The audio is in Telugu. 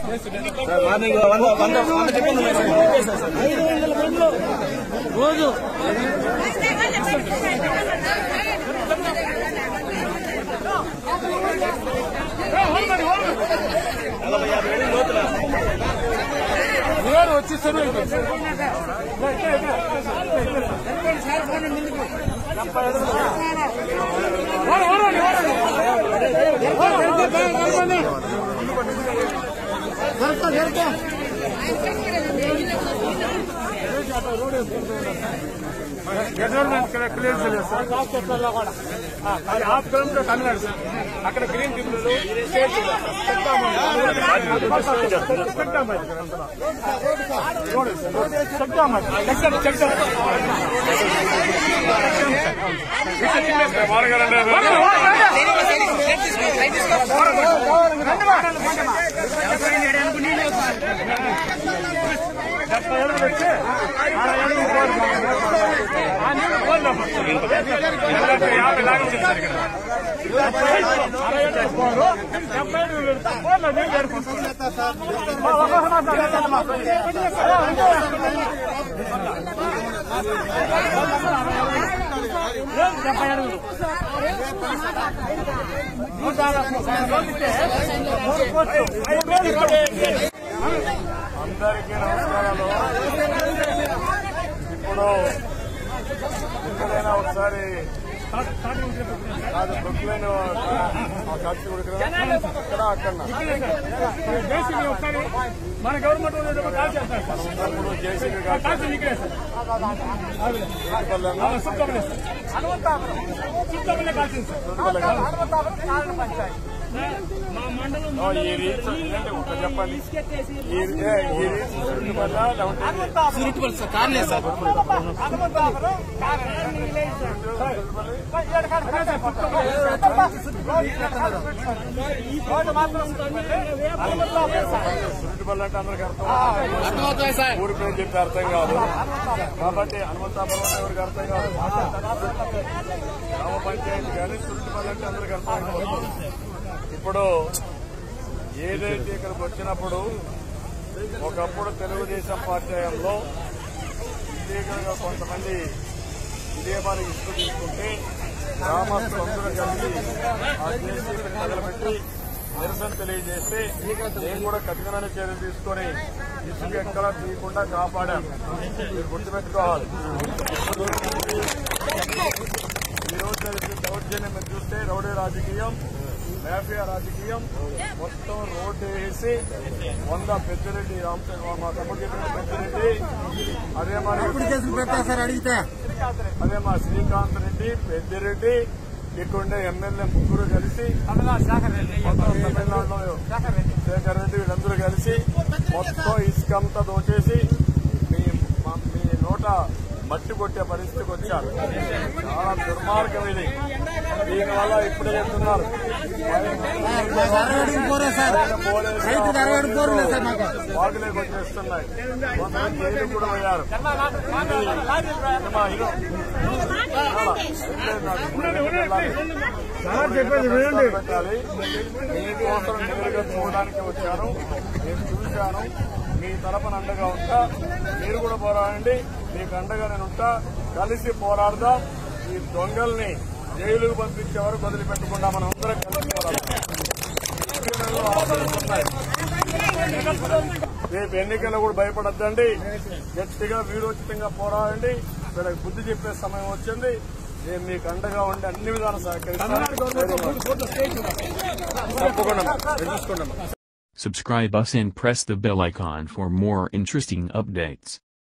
మార్నింగ్ 100 టిఫిన్ రోజు వచ్చేస్తారు. తమిళనాడు సార్ అక్కడ గ్రీన్ టిప్పులు అందరికీ నమస్కారాలు. ఇప్పుడు ఎక్కడైనా ఒకసారి అది బుక్లైన ఖర్చు ఇక్కడ అక్కడ మన గవర్నమెంట్ జేసీబీ ఈ రీచ్ చెప్పండి. ఈ రీచ్ సురుటిపల్లి అంటే అందరికి అర్థం, ఊరి పేరు చెప్పి అర్థం కాదు కాబట్టి హనుమంతాపురం ఎవరికి అర్థం కాదు. గ్రామ పంచాయతీ కానీ సురుటిపల్లి అంటే అందరికి అర్థం కాదు. ఇప్పుడు ఏదైతే ఇక్కడికి వచ్చినప్పుడు ఒకప్పుడు తెలుగుదేశం పార్టీ హయాంలో ఇల్లీగల్గా కొంతమంది ఇదే మరి ఇసుక తీసుకుంటే గ్రామస్తులందరూ కలిసి ఆ జేసీబీని మొదలుపెట్టి నిరసన తెలియజేస్తే నేను కూడా కఠినమైన చర్యలు తీసుకొని ఇసుక ఎక్కడా తీయకుండా కాపాడాను. మీరు గుర్తుపెట్టుకోవాలి. ఈరోజు దౌర్జన్యం మీరు చూస్తే రౌడీ రాజకీయం, మాఫియా రాజకీయం, మొత్తం రోడ్డు వేసి 100 పెద్దిరెడ్డి మా తమ్ముడు చెప్పిన పెద్దిరెడ్డి, అదే మా శ్రీకాంత్ రెడ్డి, పెద్దిరెడ్డి, ఇక్కడుండే ఎమ్మెల్యే ముగ్గురు కలిసి తమిళనాడులో శేఖర్ రెడ్డి వీళ్ళందరూ కలిసి మొత్తం ఇసుకంతా దోచేసి మీ నోట మట్టి కొట్టే పరిస్థితికి వచ్చారు. చాలా దుర్మార్గం ఇది. దీనివల్ల ఇప్పుడే చెప్తున్నారు వాగులే కొట్టేస్తున్నాయి. కొంతమంది జైలు కూడా పోయారు. పెట్టాలి. మీకోసం నేరుగా చూడడానికి వచ్చాను. నేను చూశాను. మీ తరపున అండగా ఉంటా. మీరు కూడా పోరాడండి. మీకు అండగా నేను ఉంటా. కలిసి పోరాడదాం. ఈ దొంగల్ని జైలుకు పంపించే వరకు వదిలిపెట్టకుండా మనం అందరం కలిసి పోరాడదాం. రేపు ఎన్నికల్లో కూడా భయపడద్దండి. గట్టిగా వీరోచితంగా పోరాడండి. వీళ్ళకి బుద్ధి చెప్పే సమయం వచ్చింది. నేను మీకు అండగా ఉండి అన్ని విధాలు సహకరిస్తాను. Subscribe us and press the bell icon for more interesting updates.